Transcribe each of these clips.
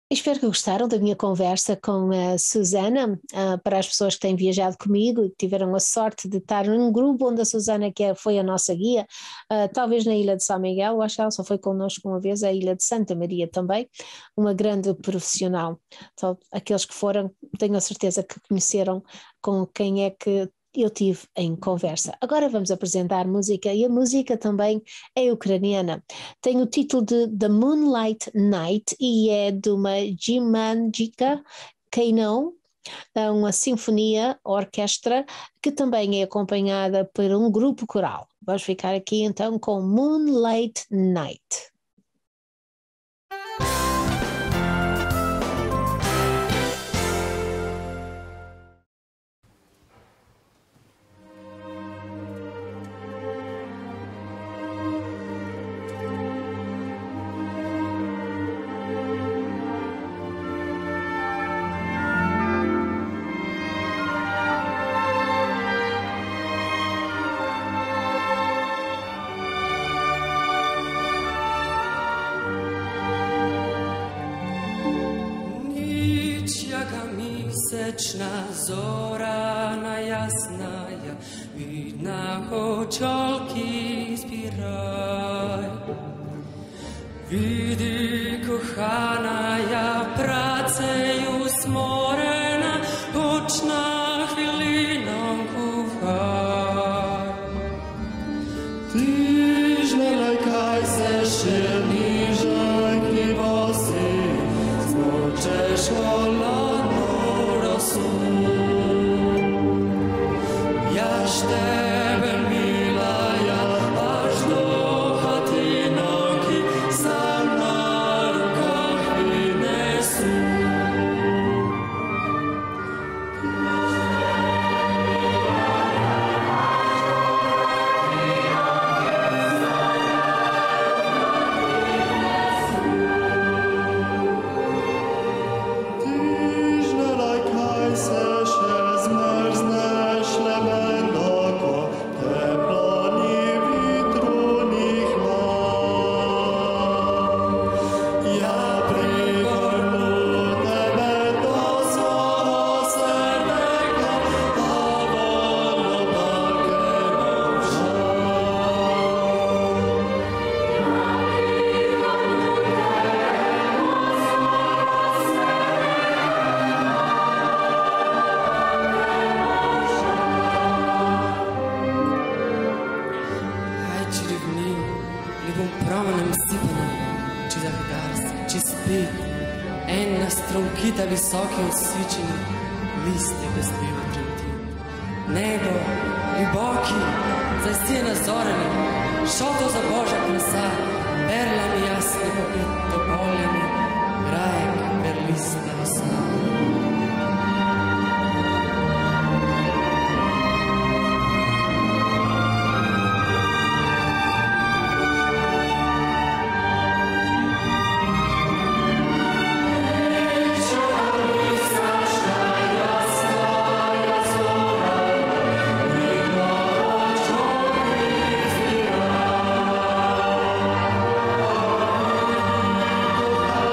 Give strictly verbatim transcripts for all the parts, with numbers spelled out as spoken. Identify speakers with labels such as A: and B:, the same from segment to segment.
A: Espero que gostaram da minha conversa com a Susana. Ah, para as pessoas que têm viajado comigo e que tiveram a sorte de estar num grupo onde a Susana, que é- foi a nossa guia, ah, talvez na Ilha de São Miguel, eu acho que ela só foi connosco uma vez, a Ilha de Santa Maria também, uma grande profissional. Então, aqueles que foram, tenho a certeza que conheceram com quem é que eu tive em conversa. Agora vamos apresentar música e a música também é ucraniana. Tem o título de The Moonlight Night e é de uma Gimnazika Keinon, uma sinfonia, orquestra, que também é acompanhada por um grupo coral. Vamos ficar aqui então com Moonlight Night.
B: Mісячна зоряна ясная, видно очолки збирай. Види, коханая, працею сморена, хоч на хвилинонку вгай.
C: Ти ж не лякайся, ще ніженькі боси, змочеш холодну росу. Я ж тебе милая, аж до хатиноньки сам на руках віднесу. Ти ж не лякайся, ще змерзнеш лебедоко, тепло ні вітру, ні хмар. Я пригорну тебе до свого серденька, а воно покинув жаль.
B: Ай, чи рівнів, любим променем сипаним, чи завідарся, чи спить, ен на струнки та високі освічені, листи безливо тремті. Небо, глибокі, засіяно зорями, що то за Божа краса, перлами ясні попід тополями, грає перлиста роса.
C: Коханая,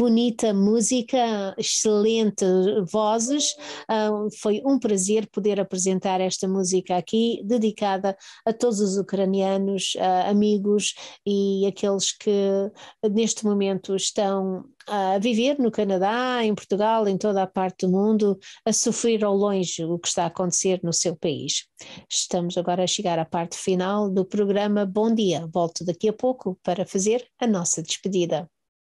A: bonita música, excelente vozes. Uh, foi um prazer poder apresentar esta música aqui, dedicada a todos os ucranianos, uh, amigos e aqueles que neste momento estão a viver no Canadá, em Portugal, em toda a parte do mundo, a sofrer ao longe o que está a acontecer no seu país. Estamos agora a chegar à parte final do programa Bom Dia. Volto daqui a pouco para fazer a nossa despedida.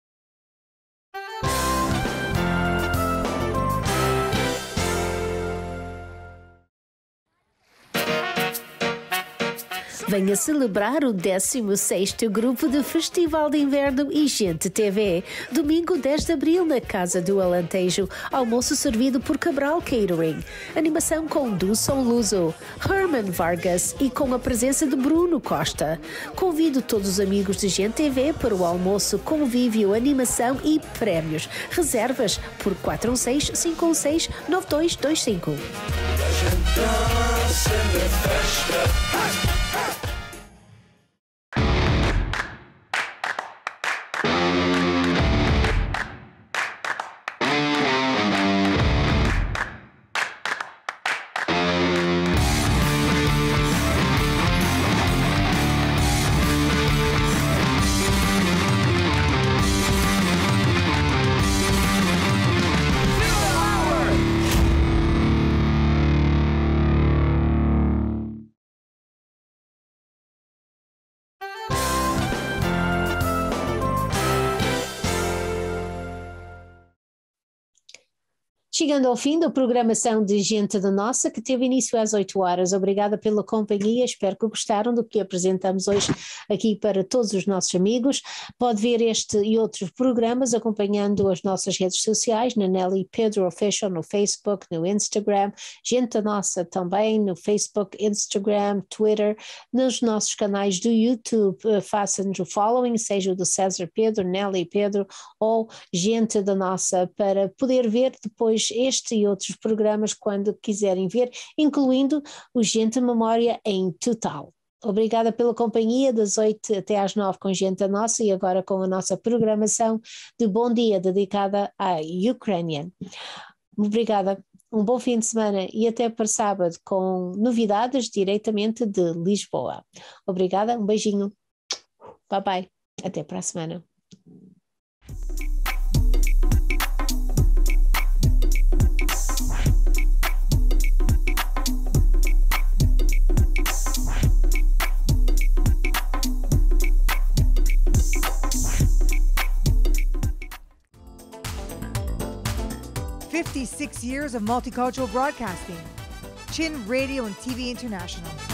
A: Venha celebrar o décimo sexto Grupo de Festival de Inverno e Gente T V. Domingo dez de abril na Casa do Alentejo. Almoço servido por Cabral Catering. Animação com Dulson Luso, Herman Vargas e com a presença de Bruno Costa. Convido todos os amigos de Gente T V para o almoço, convívio, animação e prémios. Reservas por quatro um seis, cinco um seis, nove dois dois cinco. Chegando ao fim da programação de Gente da Nossa, que teve início às oito horas. Obrigada pela companhia, espero que gostaram do que apresentamos hoje aqui para todos os nossos amigos. Pode ver este e outros programas acompanhando as nossas redes sociais, na Nelly Pedro Official, no Facebook, no Instagram, Gente da Nossa também, no Facebook, Instagram, Twitter, nos nossos canais do YouTube. Faça-nos o following, seja o do César Pedro, Nelly Pedro ou Gente da Nossa, para poder ver depois este e outros programas quando quiserem ver, incluindo o Gente Memória em total. Obrigada pela companhia das oito até às nove com Gente Nossa e agora com a nossa programação de Bom Dia dedicada à Ucrânia. Obrigada, um bom fim de semana e até para sábado com novidades diretamente de Lisboa. Obrigada, um beijinho. Bye bye, até para a semana.
D: fifty-six years of multicultural broadcasting. Chin Radio and T V International.